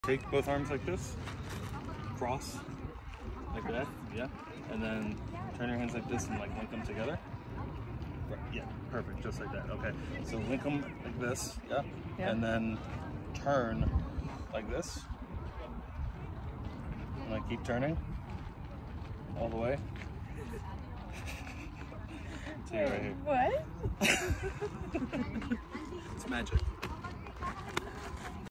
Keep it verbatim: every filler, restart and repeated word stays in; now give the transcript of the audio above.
Take both arms like this, cross, like that, yeah, and then turn your hands like this and like link them together. Right, yeah, perfect, just like that. Okay, so link them like this, yeah, yeah. And then turn like this, and like keep turning all the way. See right here. What? It's magic.